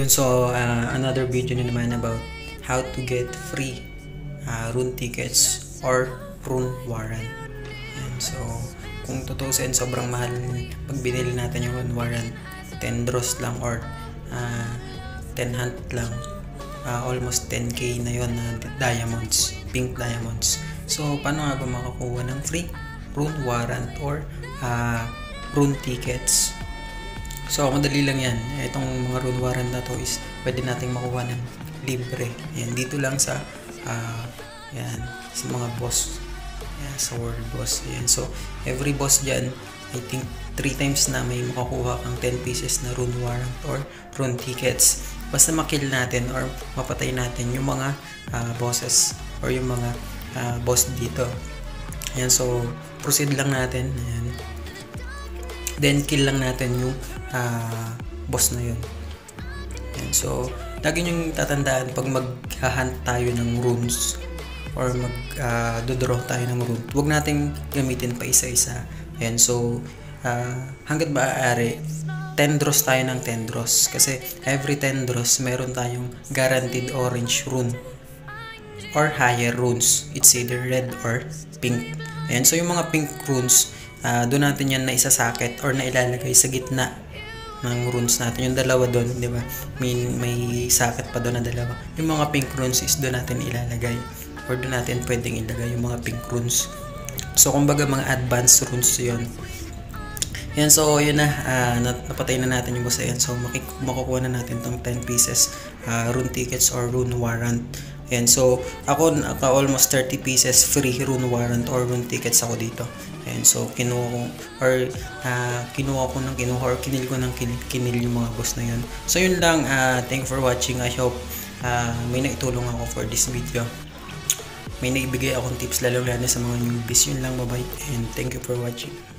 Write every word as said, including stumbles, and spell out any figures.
Yun, so uh, another video na naman about how to get free uh, rune tickets or rune warrant. And so kung tutusin, sobrang mahal pag binili natin yung rune warrant. ten draws lang or uh, ten hunt lang, uh, almost ten K na yon na diamonds, pink diamonds. So paano nga ba makakuha ng free rune warrant or uh, rune tickets? So madali lang yan. Itong mga rune warrant na to is pwede nating makuha ng libre. Yan, dito lang sa uh, yan, sa mga boss. Yan, sa world boss. Yan. So every boss dyan, I think three times na may makakuha kang ten pieces na rune warrant or rune tickets. Basta makill natin or mapatay natin yung mga uh, bosses or yung mga uh, boss dito. Yan, so proceed lang natin. Yan. Then kill lang natin yung uh, boss na yun. Yan, so lagi nyo tatandaan pag mag-hunt tayo ng runes or mag uh, dodraw tayo ng rune, huwag nating gamitin pa isa-isa. Ayan, so uh, hanggat maaari ten draws tayo ng ten draws kasi every ten draws meron tayong guaranteed orange rune or higher runes. It's either red or pink. Ayan, so yung mga pink runes, uh, doon natin yan na isasakit or na ilalagay sa gitna ng runes natin. Yung dalawa doon, di ba? May, may sakit pa doon na dalawa. Yung mga pink runes is doon natin ilalagay or doon natin pwedeng ilagay yung mga pink runes. So kumbaga mga advanced runes yun. Yan, so yun na, uh, napatay na natin yung boss. Yan, so makukuha na natin tong ten pieces uh, rune tickets or rune warrant. Yan, so ako naka almost thirty pieces free rune warrant or rune tickets ako dito. Yan, so kinuha ko or uh, kinuha ko ng kinuha or kinil ko ng kinil, kinil yung mga boss na yun. So yun lang, uh, thank you for watching. I hope uh, may naitulong ako for this video. May naibigay akong tips lalo lalo sa mga newbies. Yun lang, bye bye and thank you for watching.